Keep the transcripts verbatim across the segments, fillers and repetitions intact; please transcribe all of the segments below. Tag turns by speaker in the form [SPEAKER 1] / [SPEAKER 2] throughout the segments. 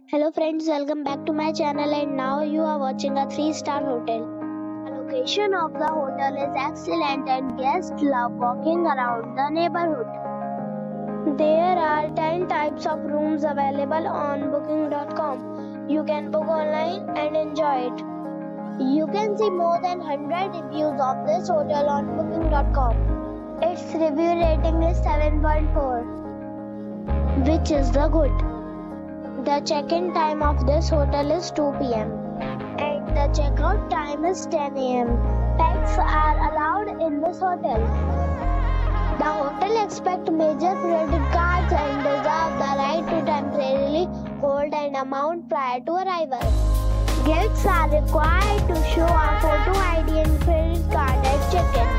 [SPEAKER 1] Hello friends, welcome back to my channel and now you are watching a three star hotel. The location of the hotel is excellent and guests love walking around the neighborhood. There are ten types of rooms available on booking dot com. You can book online and enjoy it. You can see more than one hundred reviews of this hotel on booking dot com. Its review rating is seven point four, which is the good. The check-in time of this hotel is two p m and the check-out time is ten a m Pets are allowed in this hotel. The hotel accepts major credit cards and reserves the right to temporarily hold an amount prior to arrival. Guests are required to show a photo I D and credit card at check-in.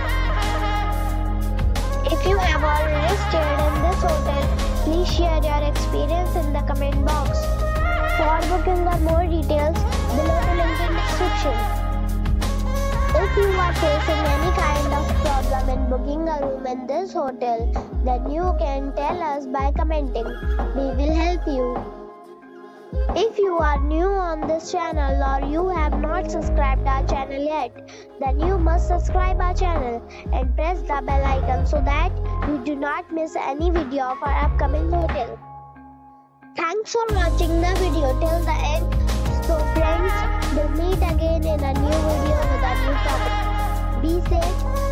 [SPEAKER 1] If you have already stayed in this hotel, please share your experience in the comment box. For booking or more details, below the link in description. If you are facing any kind of problem in booking a room in this hotel, then you can tell us by commenting. We will help you. If you are new on this channel or you have not subscribed our channel yet, then you must subscribe our channel and press the bell icon so that you do not miss any video of our upcoming hotel. Thanks for watching the video till the end. So friends, we'll meet again in a new video with a new topic. Be safe.